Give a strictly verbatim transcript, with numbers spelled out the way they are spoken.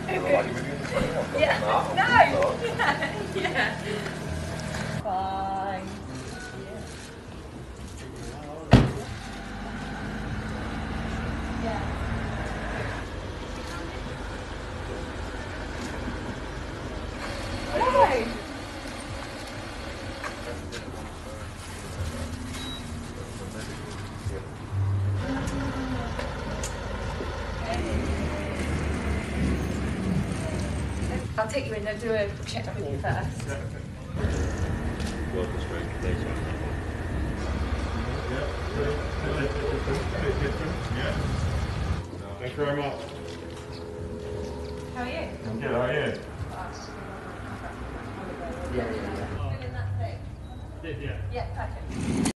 Yeah. No. Yeah. Yeah. Fine. Yeah. No. I'll take you in and do a check with you first. Work is very later on that one. Yeah. Thank you very much. How are you? I'm good, how are you? Yeah, yeah, yeah. Good in that thing? Did, yeah. Yeah, perfect.